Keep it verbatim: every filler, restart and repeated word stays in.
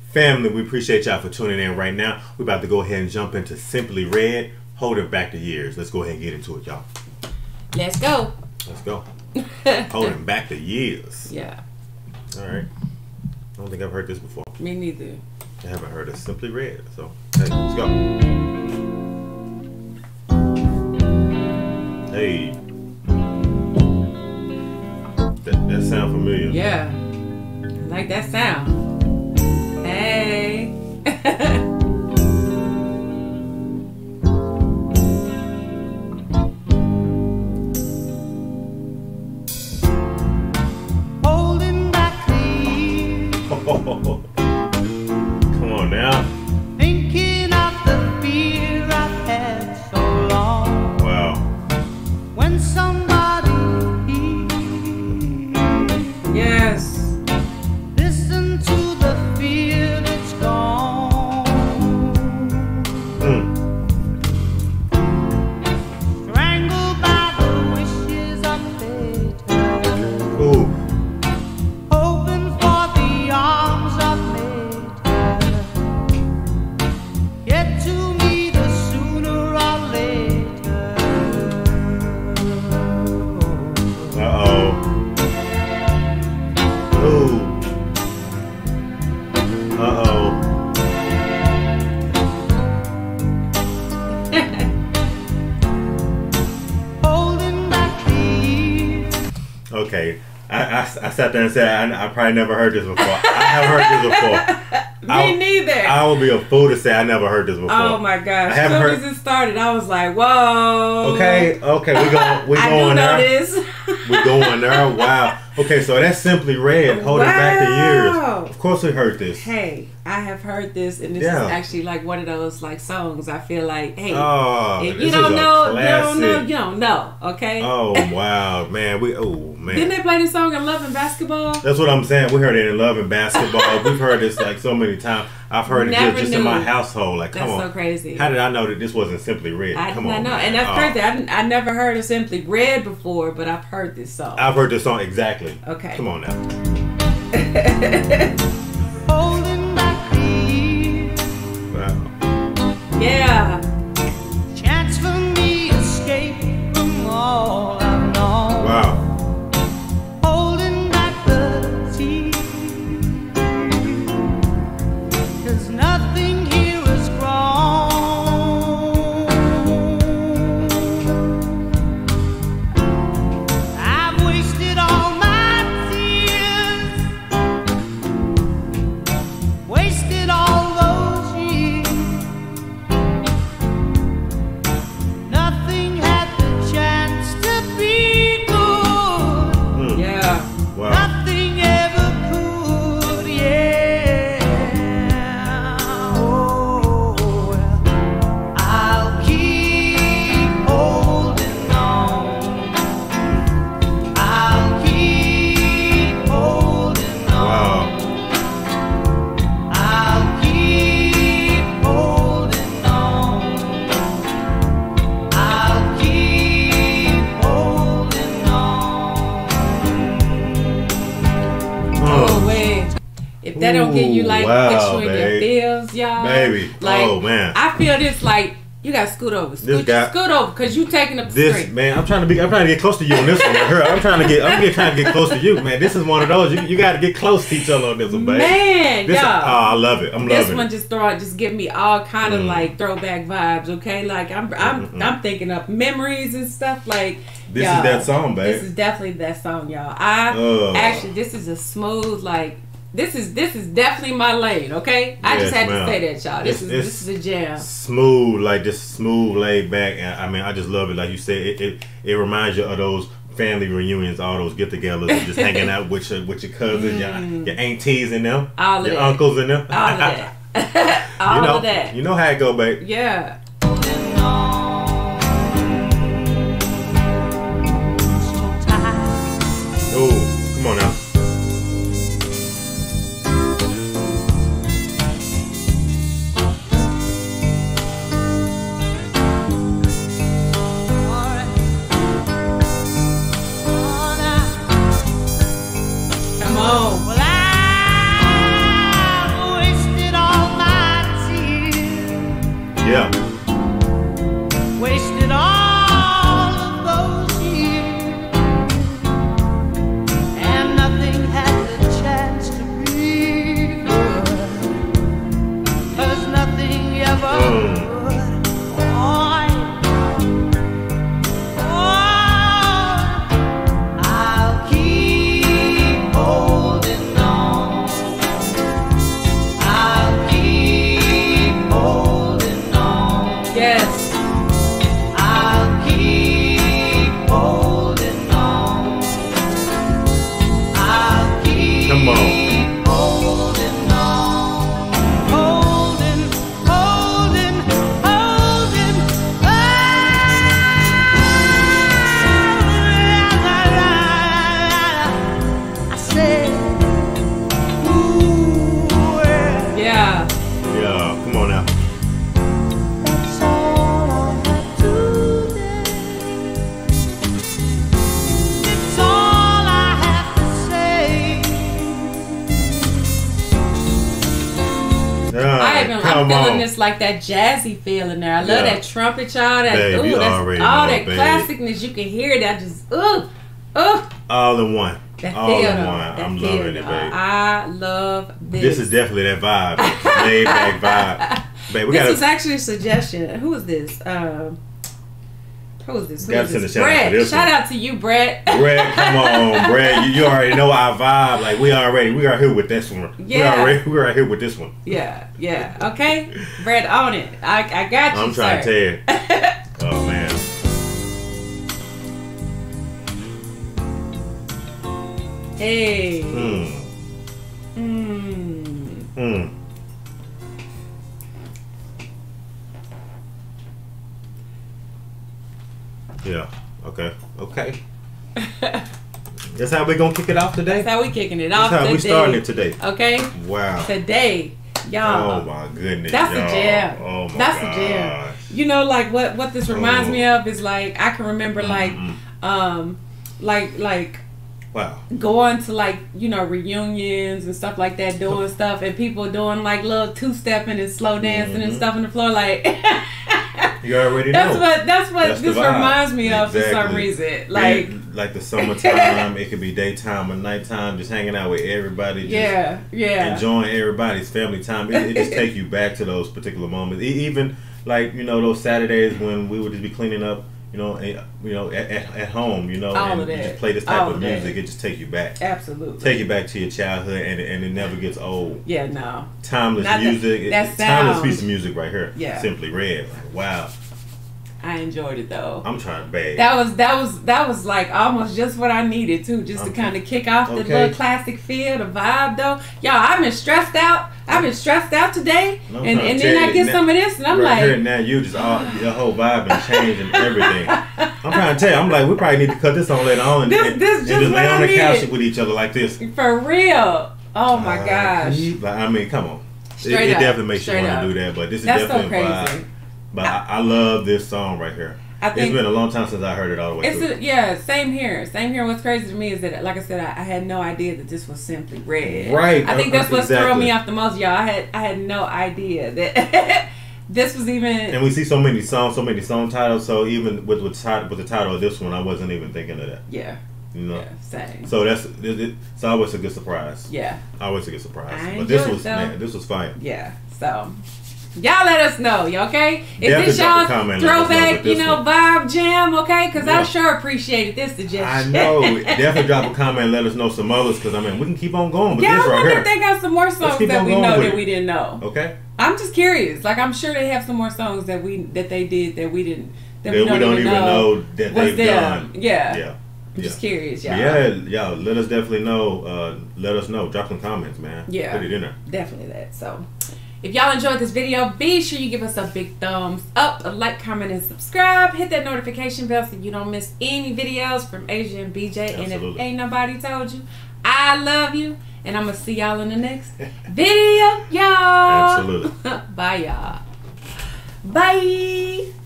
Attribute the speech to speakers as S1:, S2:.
S1: Family, we appreciate y'all for tuning in right now. We're about to go ahead and jump into Simply Red, Holding Back the Years. Let's go ahead and get into it, y'all.
S2: Let's go.
S1: Let's go. Holding Back the Years.
S2: Yeah.
S1: All right. I don't think I've heard this before.
S2: Me neither.
S1: I haven't heard of Simply Red. So, hey, let's go. Hey. That, that sound familiar.
S2: Yeah. I like that sound. Hey.
S3: Holding back the years.
S1: Oh, come on now.
S3: Thinking of the fear I've had so long.
S1: Wow.
S3: When somebody
S2: Yes.
S3: listen to the fear that's gone.
S1: Mm.
S3: Strangled by the wishes of fate.
S1: Ooh.
S3: Hoping for the arms of nature. Get to meet us sooner or later.
S1: Uh-oh. Ooh. Uh-oh.
S3: Holding back the years.
S1: Okay. I, I, I sat there and said, I, I probably never heard this before. I have heard this before.
S2: Me
S1: I,
S2: neither.
S1: I would be a fool to say I never heard this before.
S2: Oh my gosh.
S1: I
S2: As
S1: haven't
S2: soon
S1: heard-
S2: as it started, I was like, whoa.
S1: Okay, okay, we go, we
S2: I
S1: going
S2: do know
S1: there.
S2: this.
S1: We going there. Wow. Okay, so that's Simply Red, Holding Back the
S2: Wow.
S1: Years. Of course we heard this.
S2: Hey, I have heard this, and this
S1: Yeah.
S2: is actually like one of those like songs. I feel like, hey,
S1: Oh,
S2: if
S1: this
S2: you don't
S1: is a
S2: know, you don't know,
S1: classic.
S2: you don't know. Okay.
S1: Oh wow, man. We oh man.
S2: Didn't they play this song in Love and Basketball?
S1: That's what I'm saying. We heard it in Love and Basketball. We've heard this like so many times. I've heard it
S2: Never
S1: just, just in
S2: knew.
S1: my household. Like, come
S2: That's
S1: on.
S2: so crazy.
S1: How did I know that this wasn't Simply Red?
S2: I
S1: Come
S2: did
S1: on,
S2: not know,
S1: man.
S2: and that's
S1: Oh.
S2: crazy. I, didn't- I never heard of Simply Red before, but I've heard this song.
S1: I've heard this song exactly.
S2: Okay.
S1: Come on now.
S3: Holding back the years.
S1: Wow.
S2: Yeah.
S3: Chance for me to escape from all I've known.
S1: Wow.
S3: Holding back the tears. 'Cause nothing here is grown. I've wasted all my tears. Wasted all those years. Nothing had the chance to be good.
S1: Mm.
S2: Yeah.
S1: Wow.
S3: Nothing ever could, yeah. Oh, well, I'll keep holding on. I'll keep holding on.
S1: Wow.
S3: I'll keep holding on. I'll keep holding on.
S2: Oh wait. If that don't get you like
S1: Ooh, wow,
S2: put you in your
S1: babe.
S2: feels, y'all.
S1: Baby.
S2: Like,
S1: Oh, man.
S2: I feel this like you gotta scoot over. Scoot,
S1: guy-
S2: scoot over because you taking up the
S1: This
S2: screen.
S1: man, I'm trying to be. I'm trying to get close to you on this one. Her, I'm trying to get. I'm get, trying to get close to you, man. This is one of those. You, you got to get close to each other on this one, baby.
S2: Man,
S1: This, oh,
S2: y'all.
S1: I love it. I'm
S2: This
S1: loving
S2: one
S1: it.
S2: just throw just give me all kind of
S1: Mm.
S2: like throwback vibes, okay? Like I'm I'm
S1: Mm-mm-mm.
S2: I'm thinking of memories and stuff like
S1: This
S2: y'all,
S1: is that song, babe.
S2: This is definitely that song, y'all. I
S1: Ugh.
S2: actually this is a smooth like this is this is definitely my lane, okay? I
S1: Yes,
S2: just had
S1: ma'am.
S2: to say that, y'all. This
S1: It's-
S2: is
S1: it's-
S2: this is a jam.
S1: Smooth, like just smooth, laid back, and I mean, I just love it. Like you said, it it, it reminds you of those family reunions, all those get-togethers, and just hanging out with your with your cousins, your, your aunties and them,
S2: Mm. All of
S1: your
S2: that.
S1: uncles and them.
S2: All of that. all
S1: you know,
S2: of that.
S1: You know how it go, babe.
S2: Yeah.
S3: Holding on. So tight.
S1: Oh, come on now.
S2: Come on.
S3: Well, I wasted
S2: feeling, I'm
S1: Come
S2: feeling
S1: on.
S2: this like that jazzy feel in there. I love
S1: Yeah.
S2: that trumpet, y'all. That
S1: Babe,
S2: ooh,
S1: you
S2: that's
S1: already
S2: all
S1: know,
S2: that
S1: babe.
S2: classicness. You can hear that. Just ooh, ooh.
S1: All in one.
S2: That
S1: All
S2: feel,
S1: in
S2: though.
S1: one.
S2: That
S1: I'm
S2: feel,
S1: loving it,
S2: though.
S1: babe.
S2: I love this.
S1: This is definitely that vibe. Laid back vibe. Babe, we
S2: this
S1: gotta
S2: was actually a suggestion. Who is this? Um, who is this? Who
S1: Gotta
S2: is
S1: send
S2: this?
S1: a shout out
S2: Brett.
S1: to this
S2: Shout
S1: one.
S2: out to you, Brett.
S1: Brett, come on, Brett. You, you already know our vibe. Like we already, we are here with this one. We
S2: Yeah.
S1: already, we are here with this one.
S2: Yeah, yeah. Okay, Brett, on it. I, I got you.
S1: I'm trying
S2: sir.
S1: to tell you. Oh man.
S2: Hey.
S1: Hmm.
S2: Mm.
S1: Hmm. Yeah. Okay. Okay. That's how we gonna kick it off today.
S2: That's how we kicking it off
S1: That's how
S2: today.
S1: we starting it today.
S2: Okay,
S1: Wow.
S2: today, y'all.
S1: Oh my goodness.
S2: That's a
S1: y'all.
S2: jam.
S1: Oh my
S2: That's
S1: gosh.
S2: a jam. You know, like what what this reminds
S1: Oh.
S2: me of is like I can remember like
S1: Mm-mm.
S2: um like like
S1: Wow.
S2: going to like you know reunions and stuff like that, doing stuff and people doing like little two stepping and slow dancing and
S1: Mhm.
S2: stuff on the floor. Like
S1: You already
S2: that's
S1: know.
S2: what that's what
S1: That's the
S2: this
S1: vibe.
S2: reminds me of for some
S1: Exactly.
S2: reason. Like
S1: Being- like the summertime, it could be daytime or nighttime, just hanging out with everybody, just
S2: yeah, yeah,
S1: enjoying everybody's family time. It, it just take you back to those particular moments. E- Even like you know those Saturdays when we would just be cleaning up, you know, eh, you know at, at, at home, you know,
S2: All
S1: and
S2: of
S1: you
S2: that.
S1: just play this type
S2: All
S1: of
S2: of that.
S1: music. It just take you back,
S2: absolutely.
S1: take you back to your childhood, and and it never gets old.
S2: Yeah, no.
S1: Timeless
S2: Not the-
S1: music, it-
S2: that
S1: timeless
S2: sound.
S1: piece of music right here.
S2: Yeah.
S1: Simply Red. Like, wow,
S2: I enjoyed it though.
S1: I'm trying to bag.
S2: That was that was that was like almost just what I needed too, just to
S1: Okay.
S2: kind of kick off the
S1: Okay.
S2: little classic feel, the vibe though. Y'all, I've been stressed out. I've been stressed out today,
S1: No, I'm
S2: and
S1: trying
S2: and
S1: to
S2: then
S1: tell
S2: I
S1: you,
S2: get
S1: now-
S2: some of this, and I'm
S1: right here
S2: like,
S1: now, you just all your whole vibe and change and everything. I'm trying to tell you, I'm like, we probably need to cut this on later on and,
S2: This-
S1: and,
S2: this
S1: and
S2: just
S1: just lay
S2: what
S1: on
S2: I
S1: the couch
S2: needed.
S1: with each other like this.
S2: for real. Oh my
S1: Uh,
S2: gosh,
S1: Like, I mean, come on. It,
S2: Straight
S1: it
S2: up,
S1: definitely makes
S2: straight
S1: you want
S2: up.
S1: to do that, but this is
S2: that's so
S1: definitely a
S2: crazy.
S1: vibe. But I, I love this song right here.
S2: I
S1: It's
S2: think
S1: been a long time since I heard it all the way
S2: it's
S1: through.
S2: a, yeah, same here, same here. What's crazy to me is that, like I said, I, I had no idea that this was Simply Red.
S1: Right,
S2: I think
S1: uh,
S2: that's what's
S1: exactly.
S2: throwing me off the most, y'all. I had I had no idea that this was even.
S1: And we see so many songs, so many song titles. So even with with, ti- with the title of this one, I wasn't even thinking of that.
S2: Yeah,
S1: You know.
S2: yeah, same.
S1: So that's it, it, it's always a good surprise.
S2: Yeah,
S1: Always a good surprise.
S2: I
S1: But this
S2: enjoyed
S1: was
S2: it, though.
S1: man, this was fire.
S2: yeah. So y'all let us know, you okay? Is
S1: Definitely
S2: this
S1: drop a
S2: y'all
S1: comment, let us know
S2: throwback,
S1: with
S2: you
S1: this
S2: know,
S1: one.
S2: vibe jam? Okay, because I
S1: Yeah.
S2: sure appreciated this suggestion.
S1: I know. Definitely drop a comment and let us know some others because I mean we can keep on going with
S2: Yeah,
S1: this
S2: I
S1: right
S2: wonder
S1: here.
S2: if they got some more songs
S1: keep
S2: that
S1: on
S2: we
S1: going
S2: know
S1: with
S2: that
S1: it.
S2: we didn't know.
S1: Okay.
S2: I'm just curious. Like I'm sure they have some more songs that we that they did that we didn't that,
S1: That we don't even know that
S2: was
S1: they've
S2: them.
S1: done.
S2: Yeah.
S1: Yeah.
S2: I'm just curious, y'all.
S1: Yeah, y'all. Let us definitely know. Uh, let us know. Drop some comments, man.
S2: Yeah.
S1: Put it in there.
S2: Definitely that. So if y'all enjoyed this video, be sure you give us a big thumbs up, a like, comment, and subscribe. Hit that notification bell so you don't miss any videos from Asia and B J. And if
S1: Absolutely.
S2: ain't nobody told you, I love you. And I'm going to see y'all in the next video, y'all.
S1: Absolutely.
S2: Bye, y'all. Bye.